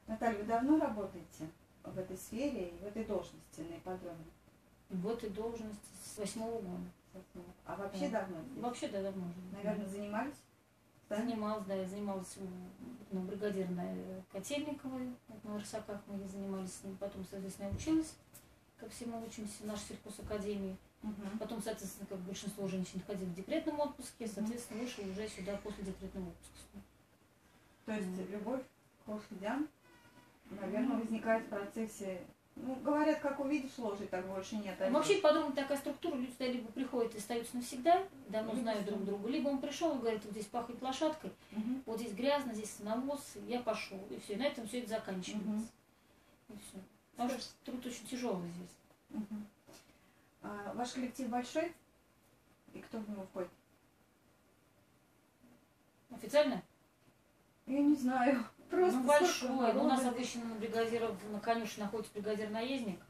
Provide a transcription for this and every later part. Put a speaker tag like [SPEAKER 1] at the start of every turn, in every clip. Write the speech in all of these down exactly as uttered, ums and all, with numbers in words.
[SPEAKER 1] Наталья, вы давно работаете в этой сфере и в этой должности на ипподроме?
[SPEAKER 2] В этой должности с восьмого года.
[SPEAKER 1] А вообще
[SPEAKER 2] да.
[SPEAKER 1] давно? Здесь?
[SPEAKER 2] Вообще, да, давно уже.
[SPEAKER 1] Наверное, занимались?
[SPEAKER 2] Занималась, да, я занималась у ну, бригадира Котельниковой, на Рысаках мы занимались с ним, потом, соответственно, я училась, как все мы учимся в нашей сельхозакадемии. Угу. Потом, соответственно, как большинство женщин ходили в декретном отпуске, соответственно, вышел уже сюда после декретного отпуска.
[SPEAKER 1] То есть mm. любовь к лошадям, наверное, mm. возникает в процессе. Ну, говорят, как увидишь лошадь, так больше нет.
[SPEAKER 2] Ну, вообще, подобная такая структура, люди сюда либо приходят и остаются навсегда, давно либо знают друг друга, либо он пришел и говорит, вот здесь пахнет лошадкой, угу. вот здесь грязно, здесь навоз, я пошел, и все, и на этом все это заканчивается. Угу. И все. Потому что труд очень тяжелый здесь.
[SPEAKER 1] Угу. А ваш коллектив большой? И кто в него входит?
[SPEAKER 2] Официально?
[SPEAKER 1] Я не знаю. Просто
[SPEAKER 2] ну, большой. У нас обычно на бригадиров на конюшне находится бригадир-наездник,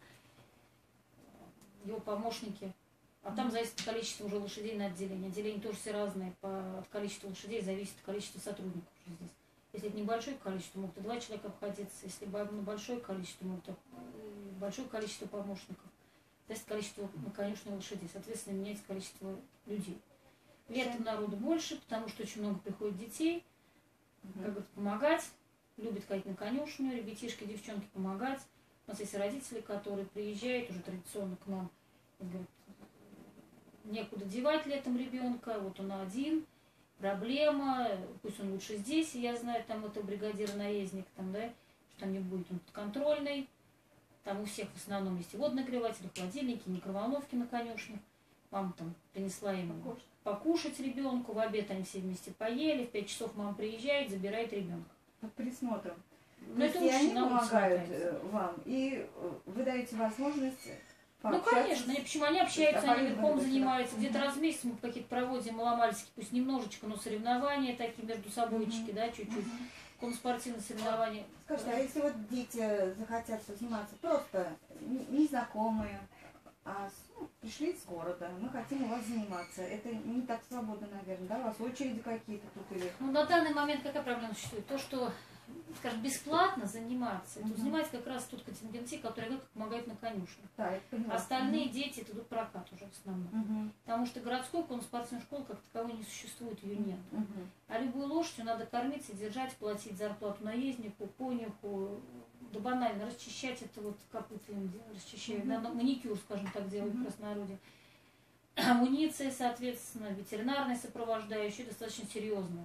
[SPEAKER 2] его помощники. А mm-hmm. там зависит от количества уже лошадей на отделение. Отделения тоже все разные. По, от количества лошадей зависит количество сотрудников уже здесь. Если это небольшое количество, могут и два человека обходиться. Если большое количество, могут большое количество помощников. Зависит от количества на конюшне лошадей. Соответственно, меняется количество людей. Летом народу больше, потому что очень много приходит детей. Mm-hmm. Как говорят, помогать. Любят ходить на конюшню, ребятишки, девчонки помогать. У нас есть родители, которые приезжают уже традиционно к нам и говорят, некуда девать летом ребенка, вот он один, проблема, пусть он лучше здесь, и я знаю, там это бригадир-наездник, там, да, что там не будет он подконтрольный, там у всех в основном есть и водонагреватели, холодильники, микроволновки на конюшне. Мама там принесла им покушать, покушать ребенку, в обед они все вместе поели, в пять часов мама приезжает, забирает ребенка.
[SPEAKER 1] Под присмотром.
[SPEAKER 2] Но это
[SPEAKER 1] и они помогают вам, и вы даете возможность пообщаться.
[SPEAKER 2] Ну, конечно, почему они общаются, они верхом занимаются, где-то раз в месяц мы какие-то проводим маломальские, пусть немножечко, но соревнования такие между собойчики, да, чуть-чуть, конспортивные соревнования.
[SPEAKER 1] Скажите, а если вот дети захотят заниматься просто незнакомые, а ну, пришли из города, мы хотим у вас заниматься. Это не так свободно, наверное, да? У вас очереди какие-то тут или...
[SPEAKER 2] Ну, на данный момент какая проблема существует? То, что, скажем, бесплатно заниматься, uh-huh. это занимается как раз тот контингент, которые помогают на конюшне.
[SPEAKER 1] Да,
[SPEAKER 2] остальные
[SPEAKER 1] uh-huh.
[SPEAKER 2] дети это идут прокат уже в основном.
[SPEAKER 1] Uh-huh.
[SPEAKER 2] Потому что городской конно-спортивной школы как таковой не существует, ее нет.
[SPEAKER 1] Uh-huh.
[SPEAKER 2] А любую лошадь надо кормить, содержать, платить зарплату наезднику, конюху, да банально расчищать это вот копыта им расчищают, uh-huh. да, маникюр, скажем так, делают uh-huh. в простонародье. Амуниция, соответственно, ветеринарное сопровождающее, достаточно серьезно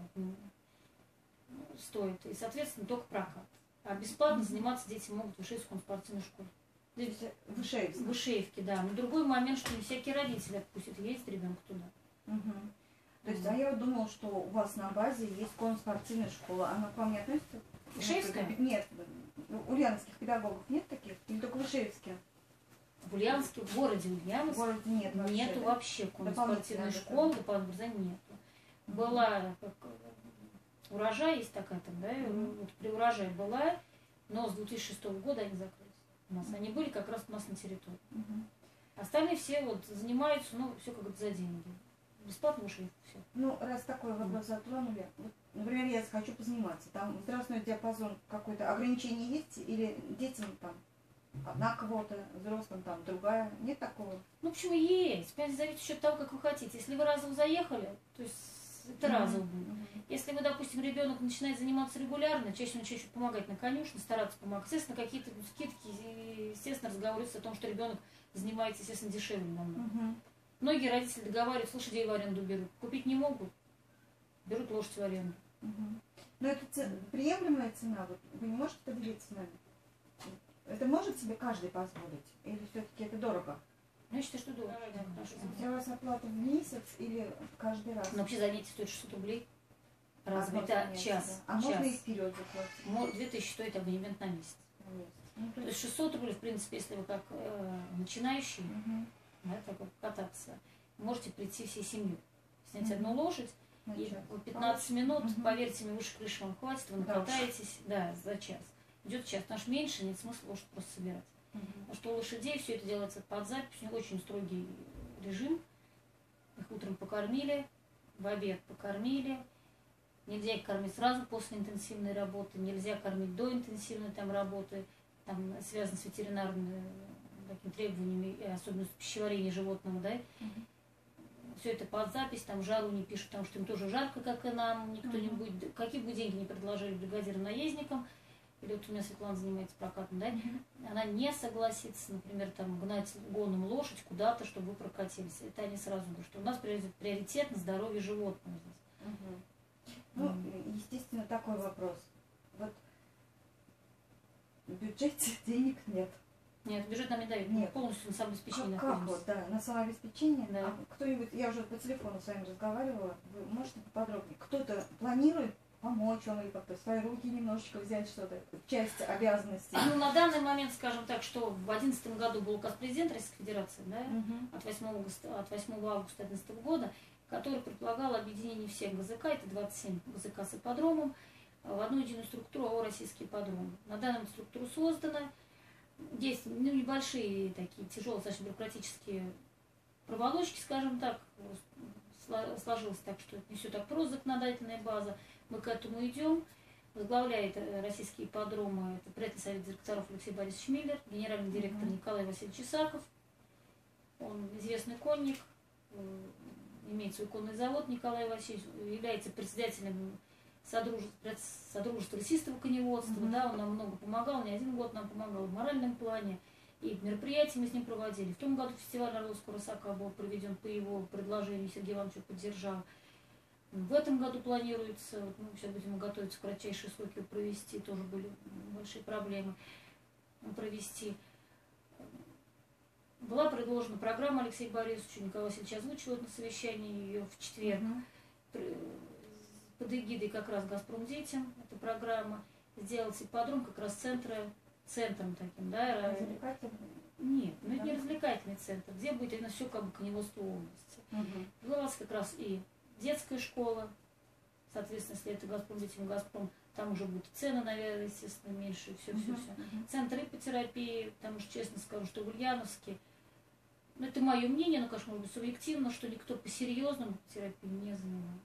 [SPEAKER 2] стоит. И, соответственно, только прокат. А бесплатно uh-huh. заниматься дети могут в Вышеевской спортивной школе.
[SPEAKER 1] В Вышеевске?
[SPEAKER 2] В Вышеевке, да. Но другой момент, что не всякие родители отпустят ездить ребенка туда.
[SPEAKER 1] Uh-huh. То есть, uh-huh. а я вот думала, что у вас на базе есть конно-спортивная школа. Она к вам не относится?
[SPEAKER 2] Вышеевская?
[SPEAKER 1] Нет. Ульяновских педагогов нет таких? Или только в Вышеевске?
[SPEAKER 2] В Ульяновске, в городе Ульяновск,
[SPEAKER 1] в городе нет вообще,
[SPEAKER 2] нету
[SPEAKER 1] да?
[SPEAKER 2] вообще конно-спортивной школы, дополнительного образования нету. Mm-hmm. Была, как, урожай есть такая там, да, mm-hmm. вот при урожае была, но с две тысячи шестого года они закрылись у нас. Mm-hmm. Они были как раз у нас на территории. Mm-hmm. Остальные все вот занимаются, ну, все как-то за деньги. Бесплатно ушли, все.
[SPEAKER 1] Ну, раз такой вопрос затронули, вот, например, я хочу позаниматься, там возрастной диапазон какой-то, ограничение есть или детям там одна квота, взрослым там другая, нет такого?
[SPEAKER 2] Ну, почему есть? Понимаете, зависит еще от того, как вы хотите. Если вы разово заехали, то есть это mm-hmm. разово будет. Mm-hmm. Если вы, допустим, ребенок начинает заниматься регулярно, чаще он чаще помогать на конюшне, стараться помогать, естественно, какие-то скидки, естественно, разговариваются о том, что ребенок занимается, естественно, дешевле намного. Mm-hmm. Многие родители договариваются, лошадей в аренду берут. Купить не могут, берут лошадь в аренду.
[SPEAKER 1] Mm-hmm. Но это ц... приемлемая цена, вот вы не можете поделиться с нами? Это может себе каждый позволить? Или все-таки это дорого?
[SPEAKER 2] Ну, я считаю, что дорого.
[SPEAKER 1] Да, у вас оплата в месяц или каждый раз?
[SPEAKER 2] Ну, вообще занятие стоит шестьсот рублей. Разве это час?
[SPEAKER 1] Да. А
[SPEAKER 2] час.
[SPEAKER 1] можно и вперед заплатить?
[SPEAKER 2] две тысячи стоит абонемент на месяц.
[SPEAKER 1] На месяц. Ну, то,
[SPEAKER 2] то есть шестьсот рублей, в принципе, если вы как э, начинающий, угу. да, так вот кататься, можете прийти всей семьей. Снять угу. одну лошадь, на и час. пятнадцать минут, угу. поверьте мне, выше крыши вам хватит, вы накатаетесь, да, да, за час. Идет час, потому что меньше нет смысла лошадь просто собирать. Uh-huh. Потому что у лошадей все это делается под запись, у них очень строгий режим. Их утром покормили, в обед покормили, Нельзя их кормить сразу после интенсивной работы, нельзя кормить до интенсивной там работы, там связано с ветеринарными такими требованиями, особенно с пищеварением животного, да.
[SPEAKER 1] Мгм.
[SPEAKER 2] Все это под запись, там жару не пишут, потому что им тоже жарко, как и нам, никто
[SPEAKER 1] Мгм.
[SPEAKER 2] не будет, какие бы деньги не предложили бригадирам-наездникам, или вот у меня Светлана занимается прокатом, да,
[SPEAKER 1] Мгм.
[SPEAKER 2] она не согласится, например, там гнать гоном лошадь куда-то, чтобы вы прокатились. Это они сразу говорят, что у нас приоритет на здоровье животного здесь.
[SPEAKER 1] Мгм. Ну, естественно, такой вопрос. Вот в бюджете денег нет.
[SPEAKER 2] Нет, бюджет нам не дает,
[SPEAKER 1] Нет.
[SPEAKER 2] мы полностью на самообеспечении
[SPEAKER 1] Как, как
[SPEAKER 2] находимся.
[SPEAKER 1] вот, да, на самообеспечение?
[SPEAKER 2] Да.
[SPEAKER 1] А кто-нибудь, я уже по телефону с вами разговаривала, вы можете поподробнее? Кто-то планирует помочь вам или как-то в свои руки немножечко взять что-то, часть обязанностей?
[SPEAKER 2] Ну, на данный момент, скажем так, что в две тысячи одиннадцатом году был указ президента Российской Федерации, да,
[SPEAKER 1] Мгм.
[SPEAKER 2] от восьмого августа, от восьмого августа две тысячи одиннадцатого года, который предполагал объединение всех ГЗК, это двадцать семь ГЗК с ипподромом, в одну единую структуру ООО «Российский ипподром». На данный момент структура создана. Есть ну, небольшие такие тяжелые, достаточно бюрократические проволочки, скажем так. Сло- Сложилось так, что это не все так просто, законодательная база. Мы к этому идем. Возглавляет э, российские ипподромы, это председатель совета директоров Алексей Борисович Миллер, генеральный директор
[SPEAKER 1] Мгм.
[SPEAKER 2] Николай Васильевич Исаков. Он известный конник, э, имеет свой конный завод Николай Васильевич, является председателем Содружества, Содружества лесистого коневодства,
[SPEAKER 1] Мгм.
[SPEAKER 2] да, он нам много помогал, не один год нам помогал в моральном плане, и мероприятия мы с ним проводили. В том году фестиваль Орловского рысака был проведен по его предложению, Сергей Иванович его поддержал. В этом году планируется, вот мы сейчас будем готовиться в кратчайшие сроки его провести, тоже были большие проблемы провести. Была предложена программа Алексею Борисовичу, Николай Васильевич озвучил это на совещании ее в четверг.
[SPEAKER 1] Мгм.
[SPEAKER 2] Под эгидой как раз «Газпром детям» эта программа. Сделать ипподром как раз центра, центром таким, да.
[SPEAKER 1] Развлекательный?
[SPEAKER 2] Нет, ну это
[SPEAKER 1] Да.
[SPEAKER 2] не развлекательный центр, где будет именно все как бы коневодство области.
[SPEAKER 1] Мгм.
[SPEAKER 2] Предлагалась как раз и детская школа, соответственно, если это «Газпром детям», «Газпром», там уже будут цены, наверное, естественно, меньше, все, все,
[SPEAKER 1] Мгм.
[SPEAKER 2] все.
[SPEAKER 1] Мгм.
[SPEAKER 2] Центр иппотерапии, потому что, честно скажу, что в Ульяновске, ну, это мое мнение, но, конечно, может быть, субъективно, что никто по-серьезному терапией не занимается.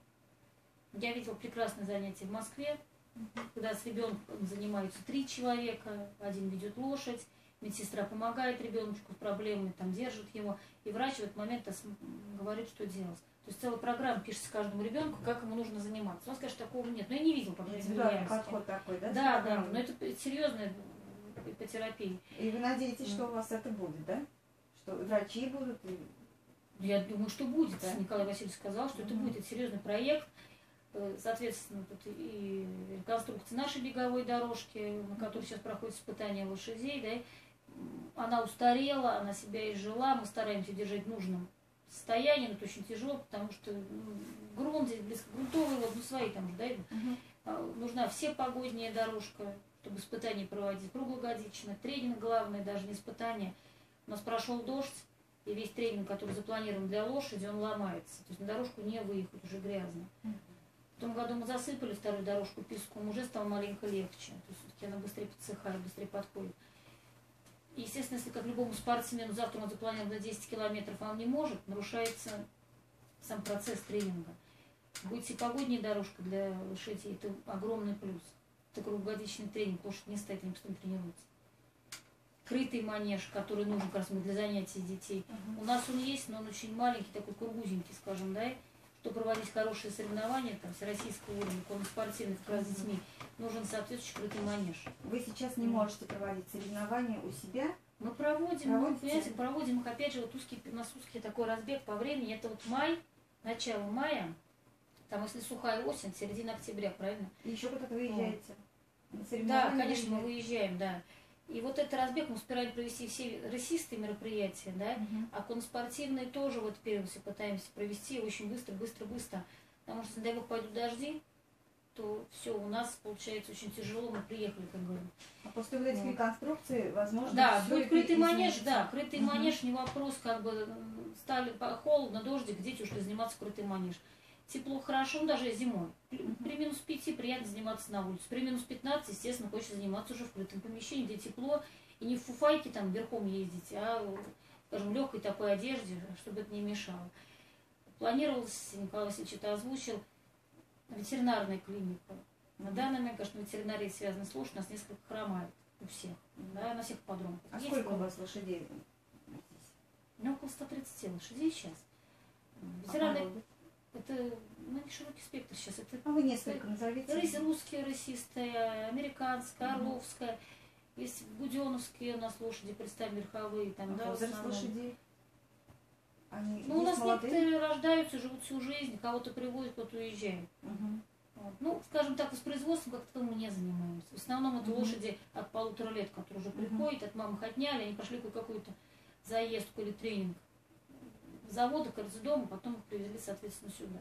[SPEAKER 2] Я видела прекрасное занятие в Москве, когда с ребенком занимаются три человека, один ведет лошадь, медсестра помогает ребеночку с проблемами, там держит его, и врач в этот момент ос- говорит, что делать. То есть целая программа пишется каждому ребенку, как ему нужно заниматься. Он скажет, такого нет. Но я не видела, по крайней мере, в
[SPEAKER 1] Индивидуальный
[SPEAKER 2] Ульяновске.
[SPEAKER 1] подход такой, да?
[SPEAKER 2] Да,
[SPEAKER 1] с
[SPEAKER 2] да,
[SPEAKER 1] программой?
[SPEAKER 2] но это серьезная иппотерапия.
[SPEAKER 1] И вы надеетесь,
[SPEAKER 2] Мгм.
[SPEAKER 1] что у вас это будет, да? Что врачи будут? и-
[SPEAKER 2] Я думаю, что будет.
[SPEAKER 1] Да.
[SPEAKER 2] Николай Васильевич сказал, что это
[SPEAKER 1] Мгм.
[SPEAKER 2] будет. Это серьезный проект. Э, Соответственно, тут и реконструкция нашей беговой дорожки, на которой сейчас проходит испытание лошадей, да, м, она устарела, она себя изжила, мы стараемся держать в нужном состоянии, но это очень тяжело, потому что ну, грунт здесь близкогрунтовый, вот, ну свои там же, да,
[SPEAKER 1] Мгм.
[SPEAKER 2] а, нужна всепогодняя дорожка, чтобы испытания проводить круглогодично, тренинг главное, даже не испытание. У нас прошел дождь, и весь тренинг, который запланирован для лошади, он ломается. То есть на дорожку не выехать, уже грязно.
[SPEAKER 1] Мгм.
[SPEAKER 2] В том году мы засыпали вторую дорожку песком, уже стало маленько легче. То есть все-таки она быстрее подсыхает, быстрее подходит. И, естественно, если как любому спортсмену завтра он запланировал на десять километров, а он не может, нарушается сам процесс тренинга. Будет всепогодняя дорожка для лошадей, это огромный плюс. Это круглогодичный тренинг, лошадь не стоит, они постоянно тренируются. Крытый манеж, который нужен как раз для занятий детей.
[SPEAKER 1] Мгм.
[SPEAKER 2] У нас он есть, но он очень маленький, такой кургузенький, скажем, да, чтобы проводить хорошие соревнования, там, всероссийского уровня, конно-спортивных, как раз с детьми, нужен соответствующий крытый манеж.
[SPEAKER 1] Вы сейчас не
[SPEAKER 2] Мгм.
[SPEAKER 1] можете проводить соревнования у себя?
[SPEAKER 2] Мы проводим, мы,
[SPEAKER 1] Проводите?
[SPEAKER 2] понимаете, проводим их, опять же, вот узкий, у нас узкий такой разбег по времени, это вот май, начало мая, там, если сухая осень, середина октября, правильно?
[SPEAKER 1] И еще куда-то выезжаете? На
[SPEAKER 2] Да,
[SPEAKER 1] соревнования
[SPEAKER 2] конечно, мы
[SPEAKER 1] выезжаете?
[SPEAKER 2] выезжаем, да. И вот этот разбег мы успеваем провести все рысистые мероприятия, да,
[SPEAKER 1] Мгм.
[SPEAKER 2] а конспортивные тоже вот период все пытаемся провести очень быстро, быстро, быстро. Потому что, не дай бог, пойдут дожди, то все, у нас получается очень тяжело, мы приехали, как говорим.
[SPEAKER 1] А после вот этих
[SPEAKER 2] Вот.
[SPEAKER 1] реконструкций, возможно,
[SPEAKER 2] Да,
[SPEAKER 1] всё
[SPEAKER 2] будет
[SPEAKER 1] это
[SPEAKER 2] крытый манеж,
[SPEAKER 1] изменится.
[SPEAKER 2] да, крытый
[SPEAKER 1] Мгм.
[SPEAKER 2] манеж, не вопрос, как бы м, стали по- холодно, дождик, дети ушли заниматься в крытый манеж. Тепло хорошо, ну, даже зимой. При,
[SPEAKER 1] Мгм.
[SPEAKER 2] при минус пяти приятно заниматься на улице. При минус пятнадцать, естественно, хочется заниматься уже в крытом помещении, где тепло, и не в фуфайке там верхом ездить, а, скажем, в легкой такой одежде, чтобы это не мешало. Планировалось, Николай Васильевич это озвучил, ветеринарная клиника. На данный момент, конечно, ветеринария связана с лошадью, у нас несколько хромает у всех, да, на всех ипподромах.
[SPEAKER 1] А
[SPEAKER 2] Есть
[SPEAKER 1] сколько у
[SPEAKER 2] много?
[SPEAKER 1] вас лошадей?
[SPEAKER 2] Ну, около ста тридцати лошадей сейчас.
[SPEAKER 1] А
[SPEAKER 2] Ветеринарная,
[SPEAKER 1] породы?
[SPEAKER 2] это, ну, не широкий спектр сейчас. Это
[SPEAKER 1] А вы несколько назовите.
[SPEAKER 2] рысь русская, рысистая, американская,
[SPEAKER 1] Мгм.
[SPEAKER 2] орловская. Есть буденовские у нас лошади, представь, верховые, там,
[SPEAKER 1] А
[SPEAKER 2] да, в
[SPEAKER 1] возраст
[SPEAKER 2] основном.
[SPEAKER 1] лошадей? Они
[SPEAKER 2] Ну, у
[SPEAKER 1] есть
[SPEAKER 2] нас
[SPEAKER 1] молодые?
[SPEAKER 2] некоторые рождаются, живут всю жизнь, кого-то приводят, кто-то уезжает.
[SPEAKER 1] Мгм.
[SPEAKER 2] Вот. Ну, скажем так, воспроизводством как-то мы не занимаемся. В основном это
[SPEAKER 1] Мгм.
[SPEAKER 2] лошади от полутора лет, которые уже
[SPEAKER 1] Мгм.
[SPEAKER 2] приходят, от мамы их отняли, они пошли какую-то заездку или тренинг в заводы, к дома, потом их привезли, соответственно, сюда.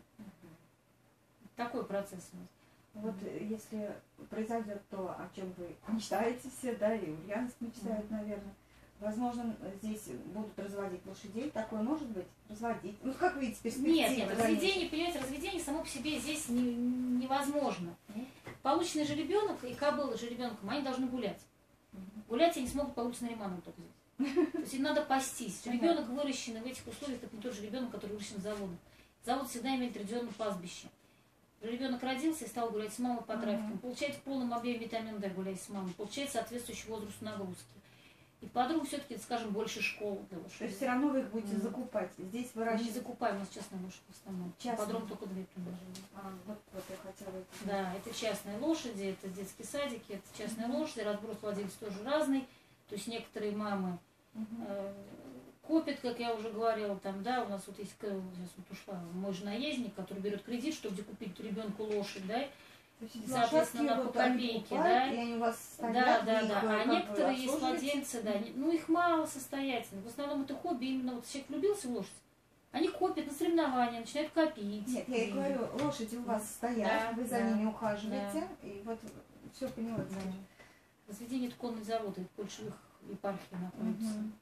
[SPEAKER 2] Такой процесс у нас.
[SPEAKER 1] Вот э, если произойдет то, о чем вы мечтаете все, да, и Ульяновск мечтает, наверное, возможно, здесь будут разводить лошадей. Такое может быть? Разводить? Ну, как видите, перспективы?
[SPEAKER 2] Нет, нет,
[SPEAKER 1] дальнейшие?
[SPEAKER 2] разведение, понимаете, разведение само по себе здесь не- невозможно.
[SPEAKER 1] Нет?
[SPEAKER 2] Полученный жеребенок и кобыла с жеребенком, они должны гулять.
[SPEAKER 1] Мгм.
[SPEAKER 2] Гулять они не смогут по улице Нариманова только здесь. То есть им надо пастись.
[SPEAKER 1] Понятно.
[SPEAKER 2] Ребенок, выращенный в этих условиях, это не тот же ребенок, который выращен в заводе. Завод всегда имеет традиционное пастбище. Ребенок родился и стал гулять с мамой по трафикам.
[SPEAKER 1] Мгм.
[SPEAKER 2] Получает в полном объеме витамин D, гуляя с мамой. Получает соответствующий возраст нагрузки. И подруг все-таки, скажем, больше школ для
[SPEAKER 1] То есть
[SPEAKER 2] лошадей.
[SPEAKER 1] все равно вы их будете
[SPEAKER 2] Мгм.
[SPEAKER 1] закупать. Здесь
[SPEAKER 2] Мы не
[SPEAKER 1] выращивать.
[SPEAKER 2] закупаем, у нас частные лошади в основном.
[SPEAKER 1] Частные?
[SPEAKER 2] Подром только две принадлежат.
[SPEAKER 1] А, вот, вот я хотела это знать.
[SPEAKER 2] Да, это частные лошади, это детские садики, это частные
[SPEAKER 1] Мгм.
[SPEAKER 2] лошади, разброс владельцев тоже разный. То есть некоторые мамы
[SPEAKER 1] Мгм.
[SPEAKER 2] э, копят, как я уже говорила, там, да, у нас вот есть, к- сейчас вот ушла, мой же наездник, который берет кредит, чтобы купить ребенку лошадь, да,
[SPEAKER 1] То есть
[SPEAKER 2] соответственно,
[SPEAKER 1] лошадки
[SPEAKER 2] на
[SPEAKER 1] вот
[SPEAKER 2] по
[SPEAKER 1] они
[SPEAKER 2] копейке,
[SPEAKER 1] покупают,
[SPEAKER 2] да.
[SPEAKER 1] и они у вас
[SPEAKER 2] Да,
[SPEAKER 1] стоят,
[SPEAKER 2] да,
[SPEAKER 1] вы их,
[SPEAKER 2] да.
[SPEAKER 1] э,
[SPEAKER 2] А
[SPEAKER 1] как бы
[SPEAKER 2] некоторые есть
[SPEAKER 1] обслуживаете?
[SPEAKER 2] владельцы, да, не- ну их мало состоятельных. В основном это хобби, именно вот человек влюбился в лошадь. Они копят на соревнования, начинают копить.
[SPEAKER 1] Нет, я и говорю, лошади у вас стоят,
[SPEAKER 2] Да,
[SPEAKER 1] вы за
[SPEAKER 2] да,
[SPEAKER 1] ними ухаживаете, и вот все поняла.
[SPEAKER 2] Да. Разведение это конный завод, это в Польшевых епархии находится.
[SPEAKER 1] Мгм.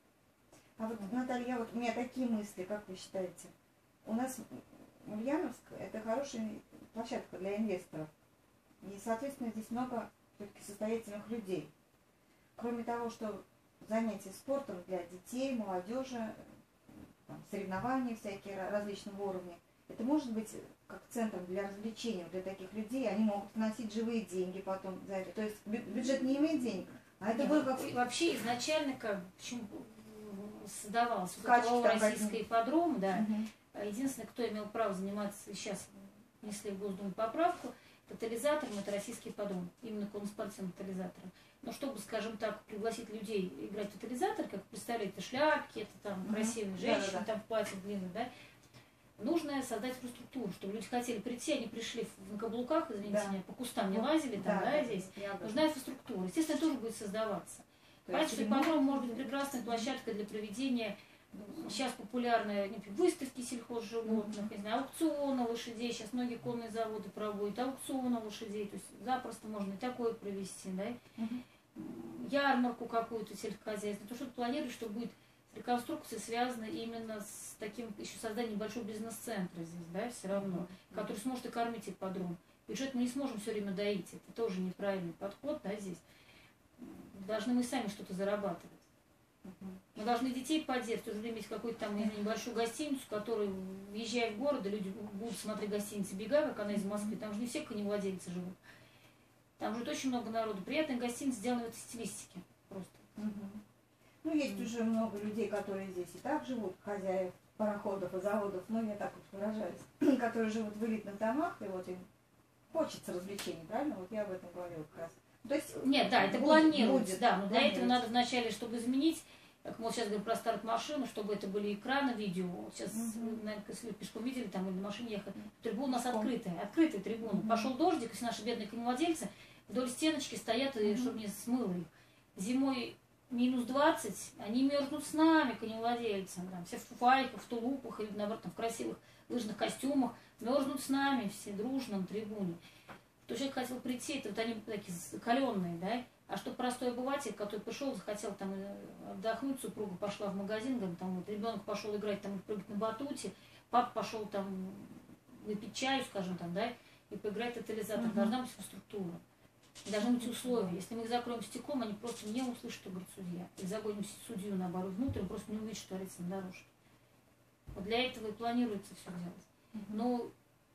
[SPEAKER 1] А вот, Наталья, вот у меня такие мысли, как вы считаете? У нас Ульяновск – это хорошая площадка для инвесторов. И, соответственно, здесь много все-таки состоятельных людей. Кроме того, что занятия спортом для детей, молодежи, там, соревнования всякие ра- различного уровня, это может быть как центром для развлечений для таких людей. Они могут вносить живые деньги потом за это. То есть бю- бюджет не имеет денег, а это
[SPEAKER 2] Нет,
[SPEAKER 1] вы как...
[SPEAKER 2] и вообще изначально как бы, почему создавалось вот
[SPEAKER 1] Скачки
[SPEAKER 2] это
[SPEAKER 1] там
[SPEAKER 2] российский
[SPEAKER 1] возникли.
[SPEAKER 2] ипподром, да.
[SPEAKER 1] Мгм.
[SPEAKER 2] Единственное, кто имел право заниматься, сейчас внесли в Госдуму поправку, тотализатором это российский ипподром, именно конноспортивным тотализатором. Но чтобы, скажем так, пригласить людей играть в тотализатор, как представляете, шляпки, это там
[SPEAKER 1] Мгм.
[SPEAKER 2] красивые
[SPEAKER 1] Да,
[SPEAKER 2] женщины,
[SPEAKER 1] да, да.
[SPEAKER 2] там в платье длинном, да, нужно создать инфраструктуру, чтобы люди хотели прийти, они пришли в- на каблуках, извините
[SPEAKER 1] Да.
[SPEAKER 2] меня, по кустам не
[SPEAKER 1] Ну,
[SPEAKER 2] лазили там, да, здесь.
[SPEAKER 1] я об этом.
[SPEAKER 2] Нужна инфраструктура. Естественно, тоже будет создаваться.
[SPEAKER 1] То
[SPEAKER 2] Понятно,
[SPEAKER 1] есть
[SPEAKER 2] что
[SPEAKER 1] ремонт
[SPEAKER 2] ипподром может быть
[SPEAKER 1] будет.
[SPEAKER 2] прекрасной площадкой для проведения сейчас популярные например, выставки сельхозживотных, не знаю, аукционы лошадей. Сейчас многие конные заводы проводят аукционы лошадей. То есть запросто можно и такое провести, да?
[SPEAKER 1] Мгм.
[SPEAKER 2] Ярмарку какую-то сельскохозяйственную. То, что планируешь, что будет реконструкция связана именно с таким еще созданием небольшого бизнес-центра здесь, да, все равно, который сможет и кормить ипподром. Бюджет мы не сможем все время доить. Это тоже неправильный подход, да, здесь. Должны мы сами что-то зарабатывать.
[SPEAKER 1] Мгм.
[SPEAKER 2] Мы должны детей поддерживать, в то же время иметь какую-то там небольшую гостиницу, которую, въезжая в город, и люди будут смотреть гостиницы «Бега», как она из Москвы. Там же не все коневладельцы живут. Там живет очень много народу. Приятная гостиница сделана в этой стилистике. Просто.
[SPEAKER 1] Мгм. Ну, есть уже много людей, которые здесь и так живут, хозяев пароходов и заводов, ну, я так вот выражаюсь, которые живут в элитных домах, и вот им хочется развлечений, правильно? Вот я об этом говорила как раз. То есть,
[SPEAKER 2] Нет, да, это
[SPEAKER 1] будет-
[SPEAKER 2] планируется,
[SPEAKER 1] будет,
[SPEAKER 2] да, но для этого
[SPEAKER 1] планируется.
[SPEAKER 2] надо вначале, чтобы изменить, как мы вот сейчас говорим про старт-машину, чтобы это были экраны видео. Вот сейчас,
[SPEAKER 1] Мгм.
[SPEAKER 2] наверное, если пешком видели, там или на машине ехали, трибуна у нас
[SPEAKER 1] Пешком.
[SPEAKER 2] открытая, открытая трибуна.
[SPEAKER 1] Мгм.
[SPEAKER 2] Пошел дождик, если наши бедные коневладельцы вдоль стеночки стоят, и
[SPEAKER 1] Мгм.
[SPEAKER 2] чтобы не смыло их. Зимой минус двадцать, они мерзнут с нами, коневладельцы, там, все в фуфайках, в тулупах или, наоборот, там, в красивых лыжных костюмах, мерзнут с нами все дружно на трибуне. То человек хотел прийти, это вот они такие закаленные, да, а что простой обыватель, который пришел, захотел там э, отдохнуть, супруга пошла в магазин, говорит, там вот ребенок пошел играть, там прыгать на батуте, папа пошел там выпить чаю, скажем там, да, и поиграть в тотализатор.
[SPEAKER 1] Мгм.
[SPEAKER 2] Должна быть инфраструктура. И должны быть условия. Если мы их закроем стеклом, они просто не услышат, что говорит судья. Или загоним судью, наоборот, внутрь, он просто не увидит, что творится на дорожке. Вот для этого и планируется все делать.
[SPEAKER 1] Мгм.
[SPEAKER 2] Но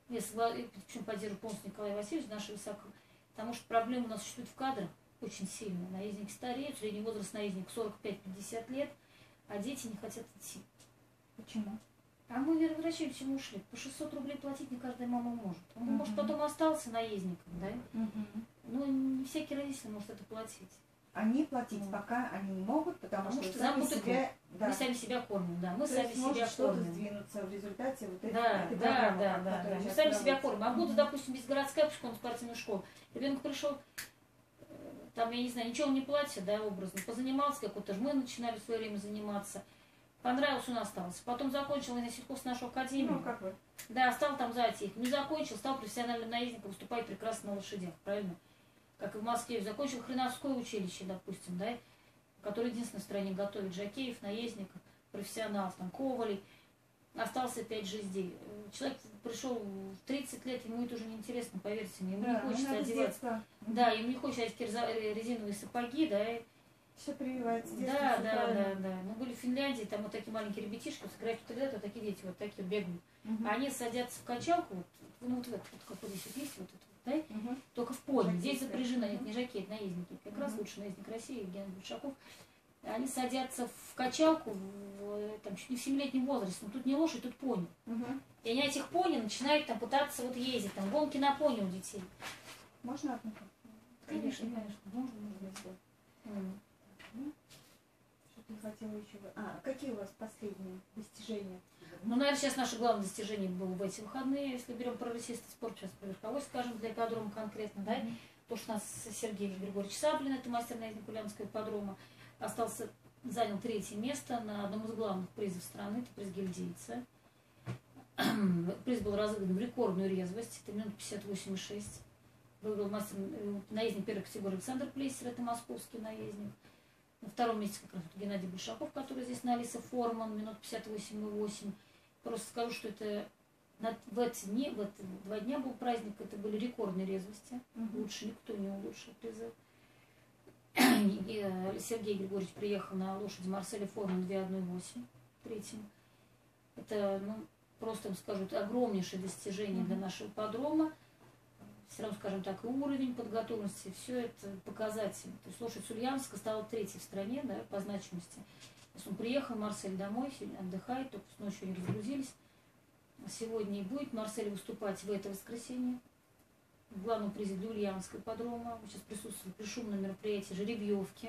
[SPEAKER 2] Я согла- почему поддерживаю полностью Николая Васильевича, нашего Исакова, потому что проблема у нас существует в кадрах очень сильно. Наездники стареют, средний возраст наездник сорок пять пятьдесят лет, а дети не хотят идти.
[SPEAKER 1] Почему?
[SPEAKER 2] А мы врачи почему ушли? По шестьсот рублей платить не каждая мама может. Он,
[SPEAKER 1] Мгм.
[SPEAKER 2] может, потом остался наездником, да?
[SPEAKER 1] Мгм.
[SPEAKER 2] Но не всякий родитель может это платить.
[SPEAKER 1] Они платить
[SPEAKER 2] Ну.
[SPEAKER 1] пока они не могут, потому,
[SPEAKER 2] Потому
[SPEAKER 1] что,
[SPEAKER 2] что
[SPEAKER 1] сами
[SPEAKER 2] замкнутый
[SPEAKER 1] себя, да,
[SPEAKER 2] Мы сами себя кормим, да. Мы
[SPEAKER 1] то
[SPEAKER 2] сами
[SPEAKER 1] есть может
[SPEAKER 2] себя
[SPEAKER 1] что-то
[SPEAKER 2] кормим.
[SPEAKER 1] сдвинуться в результате вот этой,
[SPEAKER 2] Да,
[SPEAKER 1] этой
[SPEAKER 2] да,
[SPEAKER 1] программы,
[SPEAKER 2] да,
[SPEAKER 1] как-
[SPEAKER 2] да,
[SPEAKER 1] которая
[SPEAKER 2] да. Мы
[SPEAKER 1] сейчас
[SPEAKER 2] сами себя
[SPEAKER 1] проводится.
[SPEAKER 2] кормим. А буду, допустим, без городская пешком спортивную школу. Ребенок пришел, э, там, я не знаю, ничего он не платит, да, образно. Позанимался как-то, мы начинали в свое время заниматься. Понравился, он остался. Потом закончил на сельхоз нашу академию.
[SPEAKER 1] Ну, как вы?
[SPEAKER 2] Да, стал там зайти. Не закончил, стал профессиональным наездником, выступает прекрасно на лошадях, правильно? Как и в Москве. Закончил Хреновское училище, допустим, да, который единственное в стране готовит жокеев, наездников, профессионалов, там, ковалей. Остался опять же здесь. Человек пришел в тридцать лет, ему это уже неинтересно, поверьте мне. Ему
[SPEAKER 1] Да,
[SPEAKER 2] не хочется
[SPEAKER 1] надо с
[SPEAKER 2] одевать.
[SPEAKER 1] детства.
[SPEAKER 2] Да, ему не хочется одевать кирза- резиновые сапоги, да, и
[SPEAKER 1] Все прививается с детства,
[SPEAKER 2] да,
[SPEAKER 1] всё
[SPEAKER 2] да,
[SPEAKER 1] правильно.
[SPEAKER 2] да, да. Мы были в Финляндии, там вот такие маленькие ребятишки, вот сыграют в вот такие дети, вот такие бегают.
[SPEAKER 1] Мгм.
[SPEAKER 2] Они садятся в качалку, вот, ну вот в этот, вот, как вот здесь вот есть, вот это, вот, да,
[SPEAKER 1] Мгм.
[SPEAKER 2] только в пони.
[SPEAKER 1] Жакеты.
[SPEAKER 2] Здесь запряжены, нет,
[SPEAKER 1] Мгм.
[SPEAKER 2] не жакет, наездники. Как раз
[SPEAKER 1] Мгм.
[SPEAKER 2] лучший наездник России, Евгений Большаков. Они садятся в качалку, в, там, чуть не в семилетнем возрасте, но тут не лошадь, тут пони.
[SPEAKER 1] Мгм.
[SPEAKER 2] И они этих пони начинают там пытаться вот ездить, там гонки на пони у детей.
[SPEAKER 1] Можно одну?
[SPEAKER 2] Конечно, конечно, можно, можно сделать. М.
[SPEAKER 1] Что ты хотела еще? А, какие у вас последние достижения?
[SPEAKER 2] Ну, наверное, сейчас наше главное достижение было в эти выходные, если берем про рысистый спорт, сейчас про верховой, скажем, для ипподрома конкретно, да,
[SPEAKER 1] Мгм.
[SPEAKER 2] то, что у нас Сергей Григорьевич Саблин, это мастер наездник Ульяновского ипподрома, остался, занял третье место на одном из главных призов страны, это приз гильдейца. Приз был разыгран в рекордную резвость, это минут пятьдесят восемь и шесть. Выиграл мастер, э, наездник первой категории Александр Плейсер, это московский наездник. На втором месте как раз вот Геннадий Большаков, который здесь на Алиса Форман, минут пятьдесят восемь и восемь. Просто скажу, что это на, в эти дни, в эти два дня был праздник, это были рекордные резвости.
[SPEAKER 1] Мгм.
[SPEAKER 2] Лучше никто не улучшил призы. И, э, Сергей Григорьевич приехал на лошади Марселя Форман две одна восемь третьим. Это, ну, просто вам скажу, это огромнейшее достижение
[SPEAKER 1] Мгм.
[SPEAKER 2] для нашего ипподрома. Все равно, скажем так, и уровень подготовленности, все это показатель. То есть лошадь с Ульяновска стала третьей в стране, да, по значимости. То есть он приехал, Марсель домой, сегодня отдыхает, только с ночью они разгрузились. Сегодня и будет Марсель выступать в это воскресенье в главном призе для Ульяновского ипподрома. Он сейчас присутствует при шумном мероприятии жеребьевки.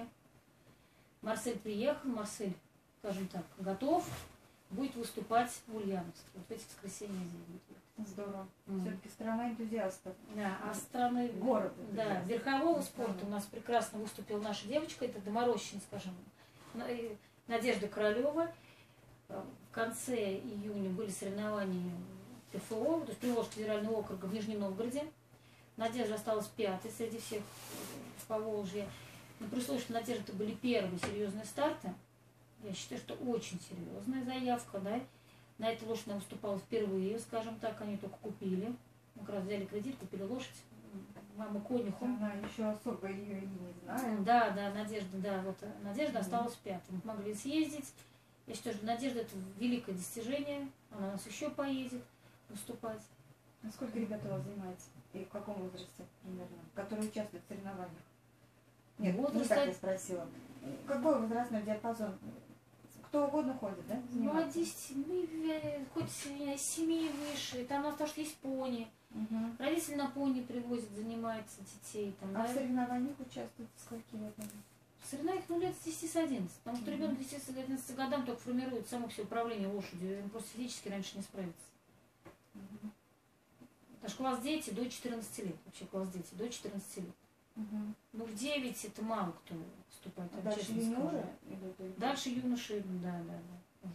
[SPEAKER 2] Марсель приехал, Марсель, скажем так, готов, будет выступать в Ульяновске. Вот в эти воскресенья здесь будет.
[SPEAKER 1] Здорово.
[SPEAKER 2] М.
[SPEAKER 1] Все-таки страна энтузиастов.
[SPEAKER 2] Да, а страны
[SPEAKER 1] Город.
[SPEAKER 2] да,
[SPEAKER 1] энтузиастов.
[SPEAKER 2] верхового спорта
[SPEAKER 1] Да.
[SPEAKER 2] у нас прекрасно выступила наша девочка, это Доморощин, скажем, На- э, Надежда Королева. Э, В конце июня были соревнования ТФО, то есть Приволжского федерального округа в Нижнем Новгороде. Надежда осталась пятой среди всех э, в Поволжье. Но при условии, что Надежда это были первые серьезные старты, я считаю, что очень серьезная заявка, да. На этой лошади она выступала впервые, скажем так, они только купили. Мы как раз взяли кредит, купили лошадь. Мама конюху.
[SPEAKER 1] Она еще особо ее и не знает.
[SPEAKER 2] Да, да, Надежда, да, вот э, Надежда
[SPEAKER 1] Мгм.
[SPEAKER 2] осталась пятой. Мы могли съездить. Я считаю, что Надежда это великое достижение. Она у нас еще поедет выступать.
[SPEAKER 1] А сколько ребят у вас занимается? И в каком возрасте примерно? Которые участвуют в соревнованиях? Нет,
[SPEAKER 2] Возраст
[SPEAKER 1] не так
[SPEAKER 2] от-
[SPEAKER 1] я спросила. Какой возрастной диапазон? Кто угодно ходит, да?
[SPEAKER 2] Ну, от
[SPEAKER 1] заниматься?
[SPEAKER 2] десяти, ну, э, хоть с семи выше. Там у нас тоже есть пони.
[SPEAKER 1] Мгм.
[SPEAKER 2] Родители на пони привозят, занимаются детей. Там,
[SPEAKER 1] А
[SPEAKER 2] да.
[SPEAKER 1] в соревнованиях участвуют скольки лет?
[SPEAKER 2] В соревнованиях ну, лет с десяти с одиннадцати. Потому что
[SPEAKER 1] Мгм.
[SPEAKER 2] ребенок, естественно, к одиннадцати годам только формирует само все управление лошадью. Он просто физически раньше не справится.
[SPEAKER 1] Мгм.
[SPEAKER 2] Потому что класс дети до четырнадцати лет. Вообще класс дети до четырнадцати лет.
[SPEAKER 1] Мгм.
[SPEAKER 2] Ну, в девять это мало кто вступает.
[SPEAKER 1] А
[SPEAKER 2] я
[SPEAKER 1] дальше
[SPEAKER 2] честно
[SPEAKER 1] юниоры
[SPEAKER 2] скажу.
[SPEAKER 1] идут? или-
[SPEAKER 2] Дальше юноши, да, да, да.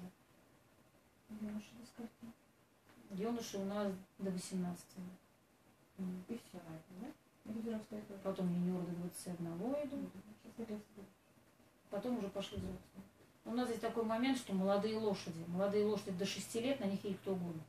[SPEAKER 2] Уже.
[SPEAKER 1] Юноши до скольки?
[SPEAKER 2] Юноши у нас до восемнадцати. М.
[SPEAKER 1] И все на этом, да? Или взрослые тоже?
[SPEAKER 2] Потом юниоры до двадцати одного идут.
[SPEAKER 1] Мгм. Сейчас взрослые.
[SPEAKER 2] Потом уже пошли взрослые. У нас здесь такой момент, что молодые лошади. Молодые лошади до шести лет, на них едет кто угодно.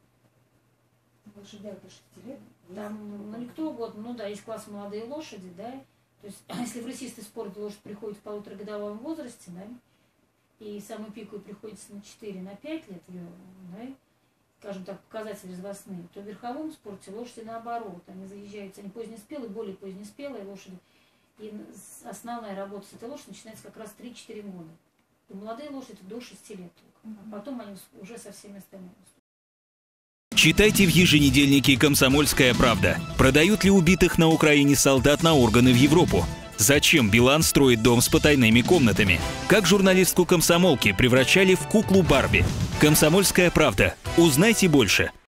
[SPEAKER 1] Лошадях до шести лет?
[SPEAKER 2] Там, ну, не кто угодно, ну да, есть класс молодые лошади, да. То есть, если в рысистый спорт лошадь приходит в полуторагодовом возрасте, да, и самый пиковый приходится на четыре, на пять лет, её, да, скажем так, показатели возрастные, то в верховом спорте лошади наоборот. Они заезжаются, они позднеспелые, более позднеспелые лошади. И основная работа с этой лошадью начинается как раз три-четыре года. И молодые лошади до шести лет только. А потом они уже со всеми остальными.
[SPEAKER 3] Читайте в еженедельнике «Комсомольская правда». Продают ли убитых на Украине солдат на органы в Европу? Зачем Билан строит дом с потайными комнатами? Как журналистку комсомолки превращали в куклу Барби? «Комсомольская правда». Узнайте больше.